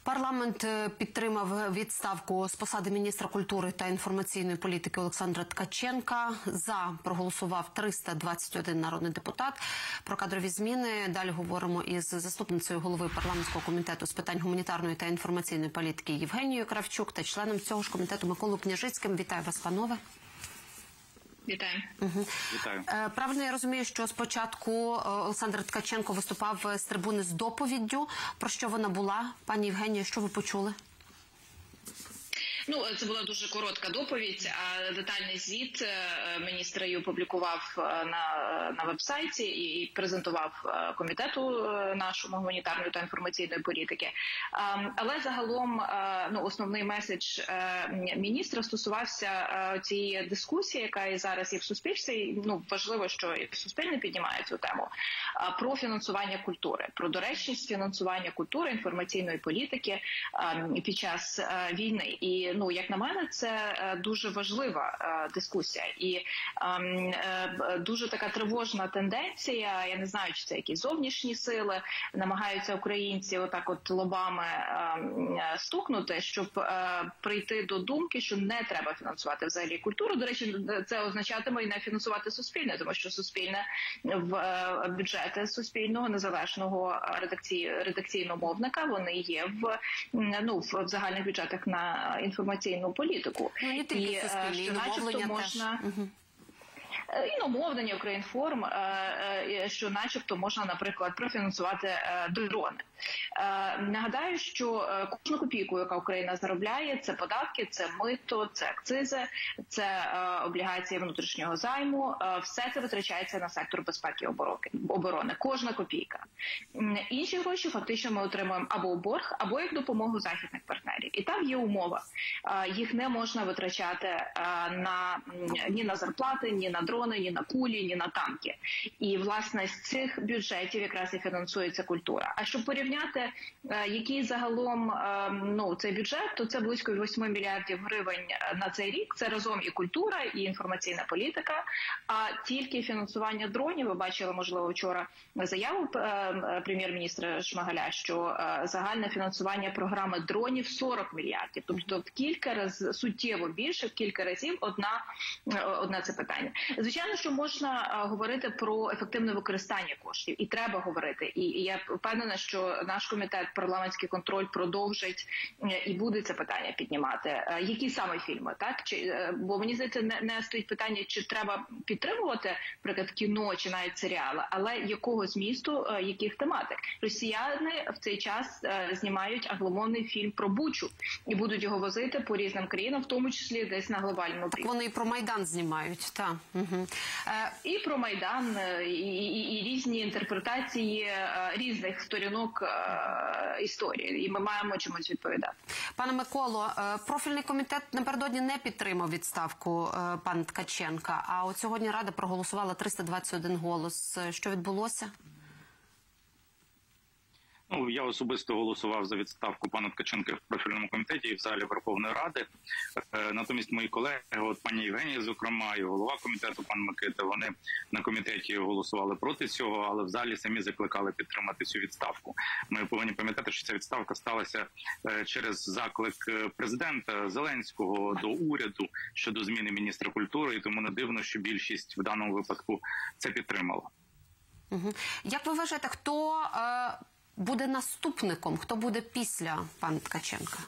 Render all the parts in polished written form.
Парламент підтримав відставку з посади міністра культури та інформаційної політики Олександра Ткаченка. За проголосував 321 народний депутат. Про кадрові зміни далі говоримо із заступницею голови парламентського комітету з питань гуманітарної та інформаційної політики Євгенією Кравчук та членом цього ж комітету Миколою Княжицьким. Вітаю вас, панове. Вітаю. Вітаю. Правильно я розумію, що спочатку Олександр Ткаченко виступав з трибуни з доповіддю. Про що вона була? Пані Євгенія, що ви почули? Ну, це була дуже коротка доповідь, а детальний звіт міністр її опублікував на веб-сайті і презентував комітету нашому гуманітарної та інформаційної політики. Але загалом, основний меседж міністра стосувався цієї дискусії, яка і зараз є в суспільстві. Важливо, що і Суспільне піднімає цю тему, про фінансування культури, про доречність фінансування культури, інформаційної політики під час війни. І як на мене, це дуже важлива дискусія і дуже така тривожна тенденція. Я не знаю, чи це якісь зовнішні сили намагаються українці отак от лобами стукнути, щоб прийти до думки, що не треба фінансувати взагалі культуру. До речі, це означатиме і не фінансувати Суспільне, тому що Суспільне в бюджети Суспільного незалежного редакційного мовника, вони є в загальних бюджетах на інформаційну політику. Не тільки Суспільне, і мовлення можна... Іномовлення, Українформ, що начебто можна, наприклад, профінансувати дрони. Нагадаю, що кожну копійку, яка Україна заробляє, це податки, це мито, це акцизи, це облігації внутрішнього займу. Все це витрачається на сектор безпеки і оборони. Кожна копійка. Інші гроші фактично ми отримуємо або у борг, або як допомогу західних партнерів. І там є умова. Їх не можна витрачати ні на зарплати, ні на дрони, ні на кулі, ні на танки. І, власне, з цих бюджетів якраз і фінансується культура. А щоб порівняти, який загалом цей бюджет, то це близько 8 мільярдів гривень на цей рік. Це разом і культура, і інформаційна політика. А тільки фінансування дронів, ви бачили, можливо, вчора заяву прем'єр-міністра Шмигаля, що загальне фінансування програми дронів 40 мільярдів. Тобто в кілька разів, суттєво більше, в кілька разів одне це питання. Звичайно, що можна говорити про ефективне використання коштів, і треба говорити. І я впевнена, що наш комітет «Парламентський контроль» продовжить і буде це питання піднімати. Які саме фільми, так? Бо мені здається, не стоїть питання, чи треба підтримувати, наприклад, кіно чи навіть серіали, але якого змісту, яких тематик. Росіяни в цей час знімають англомовний фільм про Бучу і будуть його возити по різним країнам, в тому числі десь на глобальному рівні. Так вони і про Майдан знімають, так. І про Майдан, і різні інтерпретації різних сторінок історії. І ми маємо чомусь відповідати. Пане Миколо, профільний комітет напередодні не підтримав відставку пана Ткаченка, а от сьогодні Рада проголосувала 321 голос. Що відбулося? Я особисто голосував за відставку пана Ткаченка в профільному комітеті і в залі Верховної Ради. Натомість мої колеги, пані Євгенія, зокрема, і голова комітету, пан Микита, вони на комітеті голосували проти цього, але в залі самі закликали підтримати цю відставку. Ми повинні пам'ятати, що ця відставка сталася через заклик президента Зеленського до уряду щодо зміни міністра культури, і тому не дивно, що більшість в даному випадку це підтримала. Як ви вважаєте, хто буде наступником? Хто буде після пана Ткаченка?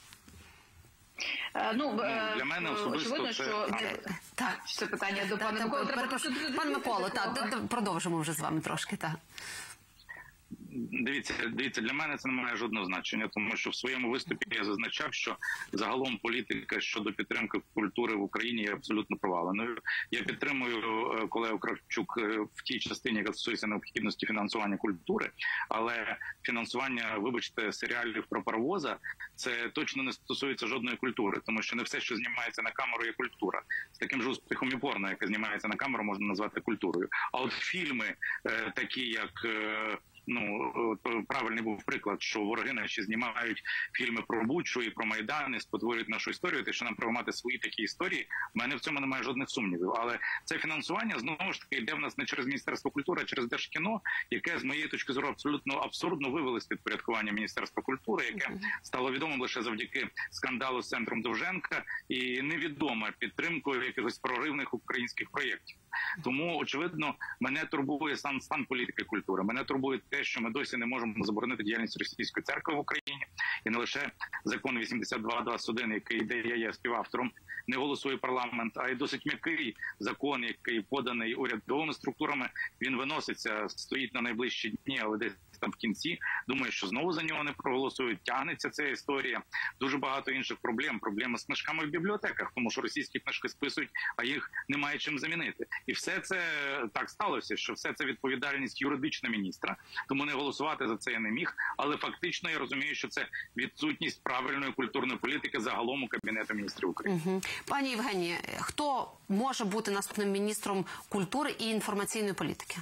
Для мене особисто це питання до пана Миколи. Пан Миколо, продовжимо вже з вами трошки. Дивіться, для мене це не має жодного значення, тому що в своєму виступі я зазначав, що загалом політика щодо підтримки культури в Україні є абсолютно проваленою. Я підтримую колегу Кравчук в тій частині, яка стосується необхідності фінансування культури, але фінансування, вибачте, серіалів про паровоза, це точно не стосується жодної культури, тому що не все, що знімається на камеру, є культура. З таким ж успіхом і порно, яке знімається на камеру, можна назвати культурою. А от фільми, такі як правильний був приклад, що вороги наші знімають фільми про Бучу і про Майдан, і спотворюють нашу історію. Те, що нам треба мати свої такі історії, в мене в цьому немає жодних сумнівів. Але це фінансування, знову ж таки, йде в нас не через Міністерство культури, а через Держкіно, яке, з моєї точки зору, абсолютно абсурдно вивели з підпорядкування Міністерства культури, яке стало відомим лише завдяки скандалу з центром Довженка і невідома підтримкою якихось проривних українських проєктів. Тому, очевидно, мене турбує стан політики культури. Мене турбує те, що ми досі не можемо заборонити діяльність Російської церкви в Україні. І не лише закон 8221, який, де я є співавтором, не голосує парламент, а й досить м'який закон, який поданий урядовими структурами. Він виноситься, стоїть на найближчі дні, але десь там в кінці. Думаю, що знову за нього не проголосують. Тягнеться ця історія. Дуже багато інших проблем. Проблеми з книжками в бібліотеках, тому що російські книжки списують, а їх немає чим замінити. І все це так сталося, що все це відповідальність юридична міністра. Тому не голосувати за це я не міг. Але фактично я розумію, що це відсутність правильної культурної політики загалом у Кабінету міністрів України. Пані Євгенії, хто може бути наступним міністром культури і інформаційної політики?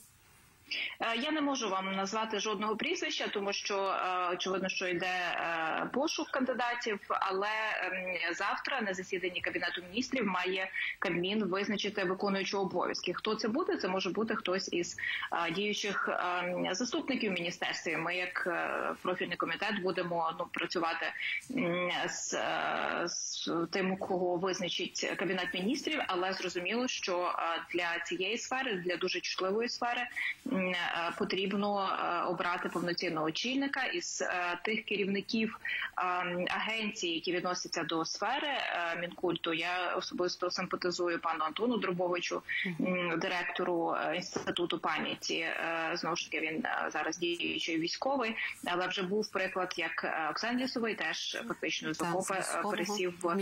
Я не можу вам назвати жодного прізвища, тому що очевидно, що йде пошук кандидатів, але завтра на засіданні Кабінету міністрів має Кабмін визначити виконуючого обов'язки. Хто це буде? Це може бути хтось із діючих заступників в міністерстві. Ми, як профільний комітет, будемо працювати з тим, кого визначить Кабінет міністрів, але зрозуміло, що для цієї сфери, для дуже чутливої сфери, потрібно обрати повноцінного очільника із тих керівників агенцій, які відносяться до сфери Мінкульту. Я особисто симпатизую пану Антону Дробовичу, директору Інституту пам'яті. Знову ж таки, він зараз діючий військовий, але вже був приклад, як Оксан Лісовий теж фактично з окопа пересів в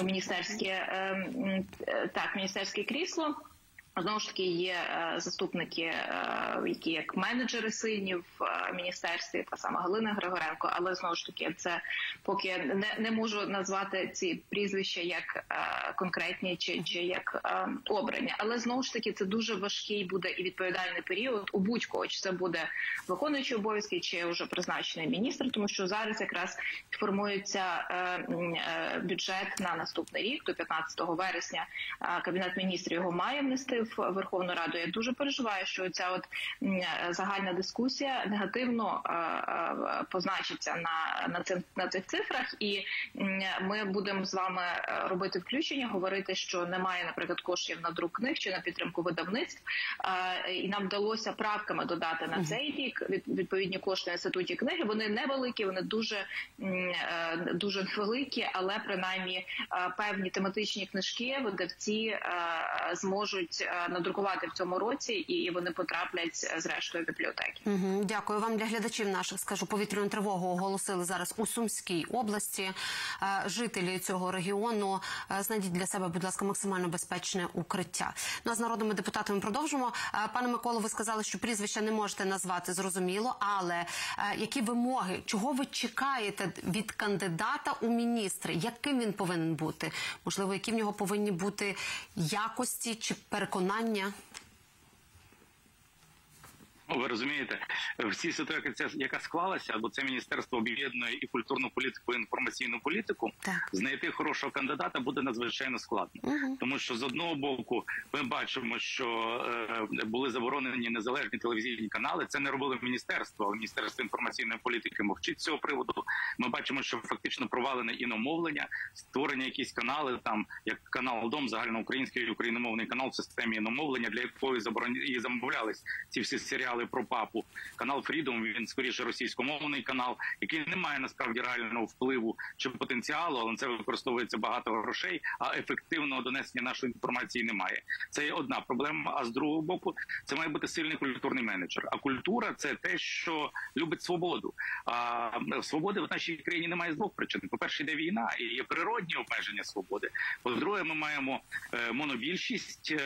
міністерське крісло. Знову ж таки, є заступники, які як менеджери сильні в міністерстві, та сама Галина Григоренко, але знову ж таки, це поки не можу назвати ці прізвища як конкретні чи як обрані. Але знову ж таки, це дуже важкий буде і відповідальний період у будь-кого, чи це буде виконуючий обов'язки, чи вже призначений міністр, тому що зараз якраз формується бюджет на наступний рік, до 15 вересня Кабінет міністрів його має внести в Верховну Раду. Я дуже переживаю, що ця загальна дискусія негативно позначиться на цих цифрах, і ми будемо з вами робити включення, говорити, що немає, наприклад, коштів на друк книг чи на підтримку видавництв, і нам вдалося правками додати на цей рік відповідні кошти на інституті книги. Вони невеликі, вони дуже невеликі, але принаймні певні тематичні книжки видавці зможуть надрукувати в цьому році, і вони потраплять зрештою в бібліотеки. Дякую вам. Для глядачів наших скажу, повітряну тривогу оголосили зараз у Сумській області. Жителі цього регіону, знайдіть для себе, будь ласка, максимально безпечне укриття. Ну а з народними депутатами продовжимо. Пане Миколо, ви сказали, що прізвища не можете назвати, зрозуміло, але які вимоги, чого ви чекаєте від кандидата у міністри? Яким він повинен бути? Можливо, які в нього повинні бути якості чи переконання? Ви розумієте, в цій ситуації, яка склалася, бо це міністерство об'єднує і культурну політику, і інформаційну політику, знайти хорошого кандидата буде надзвичайно складно. Тому що з одного боку ми бачимо, що були заборонені незалежні телевізійні канали. Це не робило міністерство, але Міністерство інформаційної політики мовчить з цього приводу. Ми бачимо, що фактично провалене іномовлення, створення якісь канали, там як канал Дом, загальноукраїнський україномовний канал в системі іномовлення, для якої і замовлялись ці всі серіали про папу. Канал Фрідом, він скоріше російськомовний канал, який не має насправді реального впливу чи потенціалу, але на це використовується багато грошей, а ефективного донесення нашої інформації немає. Це є одна проблема, а з другого боку це має бути сильний культурний менеджер. А культура – це те, що любить свободу. А свободи в нашій країні немає з двох причин. По-перше, йде війна і є природні обмеження свободи. По-друге, ми маємо монобільшість,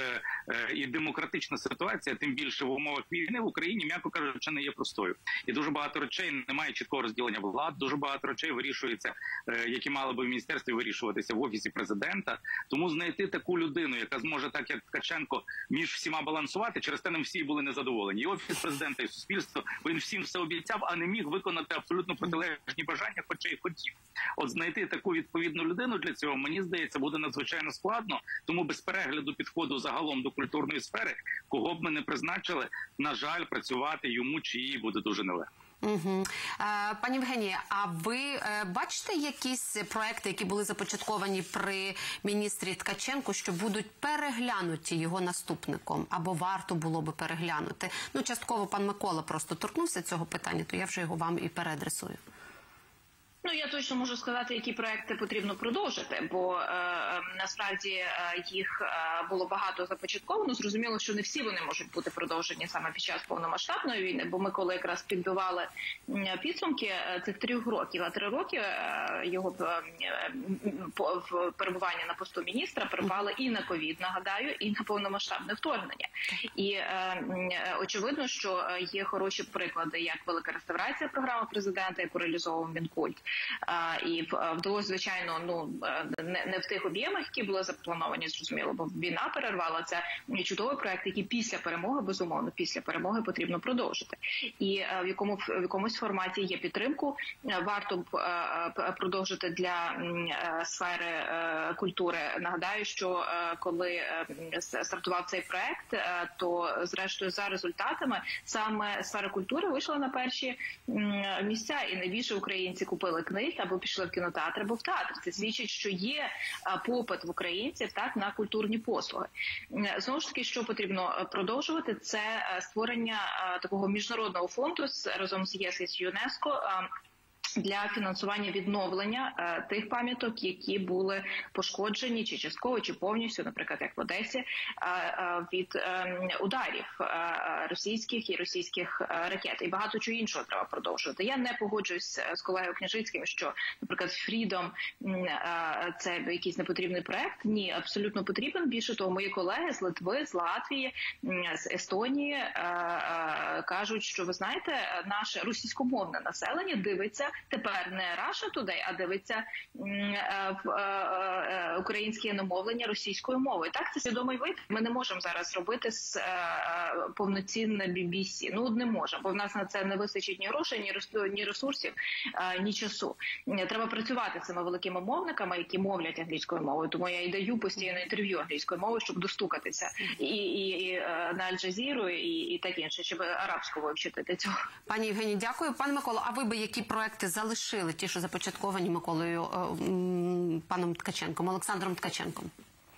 І демократична ситуація, тим більше в умовах війни в Україні, м'яко кажучи, не є простою. І дуже багато речей немає чіткого розділення влад, дуже багато речей вирішується, які мали би в міністерстві вирішуватися в Офісі Президента. Тому знайти таку людину, яка зможе, так як Ткаченко, між всіма балансувати, через те не всі були незадоволені. І Офіс Президента, і суспільство, бо він всім все обіцяв, а не міг виконати абсолютно протилежні бажання, хоча й хотів. От знайти таку відповідну людину для цього, мені здається, буде надзвичайно складно, тому без перегляду підходу загалом до культурної сфери, кого б ми не призначили, на жаль, працювати йому чи їй буде дуже нелегко. Угу. Пані Євгенія, а ви бачите якісь проекти, які були започатковані при міністрі Ткаченку, що будуть переглянуті його наступником? Або варто було би переглянути? Ну, частково пан Микола просто торкнувся цього питання, то я вже його вам і переадресую. Ну, я точно можу сказати, які проекти потрібно продовжити, бо насправді їх було багато започатковано. Зрозуміло, що не всі вони можуть бути продовжені саме під час повномасштабної війни, бо ми коли якраз підбивали підсумки цих 3 років, а 3 роки його перебування на посту міністра припали і на ковід, нагадаю, і на повномасштабне вторгнення. І очевидно, що є хороші приклади, як велика реставрація програми президента, яку реалізовував Мінкульт. І вдалося, звичайно, не в тих об'ємах, які були заплановані, зрозуміло, бо війна перервала. Це чудовий проект, який після перемоги, безумовно, після перемоги потрібно продовжити. І в якомусь форматі є підтримку. Варто продовжити для сфери культури. Нагадаю, що коли стартував цей проект, то, зрештою, за результатами саме сфера культури вийшла на перші місця, і найбільше українці купили книг або пішли в кінотеатр, або в театр. Це свідчить, що є попит в українців так на культурні послуги. Знову ж таки, що потрібно продовжувати, це створення такого міжнародного фонду разом з ЄС і з ЮНЕСКО для фінансування відновлення тих пам'яток, які були пошкоджені чи частково, чи повністю, наприклад, як в Одесі, від ударів російських і російських ракет. І багато чого іншого треба продовжувати. Я не погоджуюсь з колегою Княжицьким, що, наприклад, Freedom – це якийсь непотрібний проект. Ні, абсолютно потрібен. Більше того, мої колеги з Литви, з Латвії, з Естонії кажуть, що, ви знаєте, наше російськомовне населення дивиться тепер не Russia Today, а дивиться українське намовлення російською мовою. Так, це свідомий вибір. Ми не можемо зараз робити повноцінне BBC. Ну, не можемо, бо в нас на це не вистачить ні грошей, ні ресурсів, ні часу. Треба працювати з цими великими мовниками, які мовлять англійською мовою. Тому я і даю постійно інтерв'ю англійською мовою, щоб достукатися і на Аль-Джазіру, і так інше, щоб арабську вивчити для цього. Пані Євгенії, дякую. Пане Миколо, а ви би які проекти залишили, ті, що започатковані Миколою, паном Ткаченком, Олександром Ткаченком?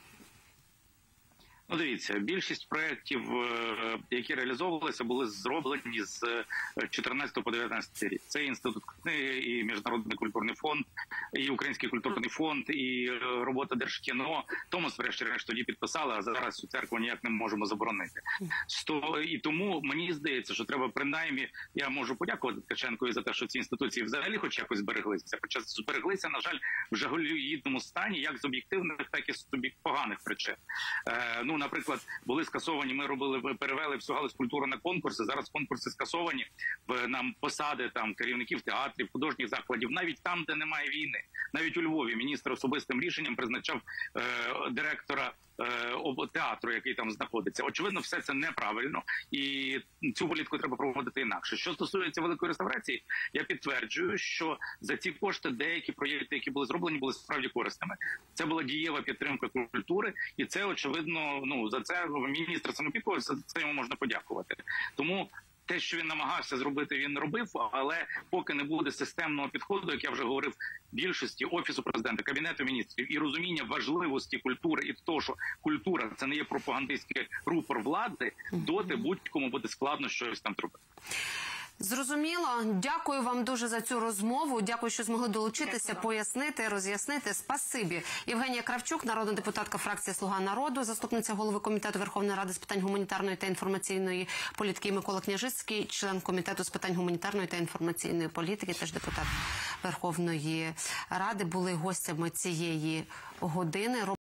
Ну, дивіться, більшість проєктів, які реалізовувалися, були зроблені з 14 по 19 рік. Це Інститут книги, і Міжнародний культурний фонд, і Український культурний фонд, і робота Держкіно. Томос, врешті-решт, тоді підписали, а зараз цю церкву ніяк не можемо заборонити. І тому мені здається, що треба принаймні, я можу подякувати Ткаченкові за те, що ці інституції взагалі хоч якось збереглися. Хоча збереглися, на жаль, в жалюгідному стані, як з об'єктивних, так і з поганих причин. Ну, наприклад, були скасовані, ми перевели всю галузь культури на конкурси, зараз конкурси скасовані на посади там керівників театрів, художніх закладів, навіть там, де немає війни. Навіть у Львові міністр особистим рішенням призначав директора театру, який там знаходиться. Очевидно, все це неправильно, і цю політику треба проводити інакше. Що стосується великої реставрації, я підтверджую, що за ці кошти деякі проєкти, які були зроблені, були справді корисними. Це була дієва підтримка культури, і це, очевидно, за це міністр самопіковий, за це йому можна подякувати. Тому те, що він намагався зробити, він робив, але поки не буде системного підходу, як я вже говорив, більшості Офісу Президента, Кабінету міністрів і розуміння важливості культури і того, що культура – це не є пропагандистський рупор влади, доти будь-кому буде складно щось там зробити. Зрозуміло. Дякую вам дуже за цю розмову. Дякую, що змогли долучитися, пояснити, роз'яснити. Спасибі. Євгенія Кравчук, народна депутатка фракції «Слуга народу», заступниця голови Комітету Верховної Ради з питань гуманітарної та інформаційної політики, Микола Княжицький, член Комітету з питань гуманітарної та інформаційної політики, теж депутат Верховної Ради, були гостями цієї години.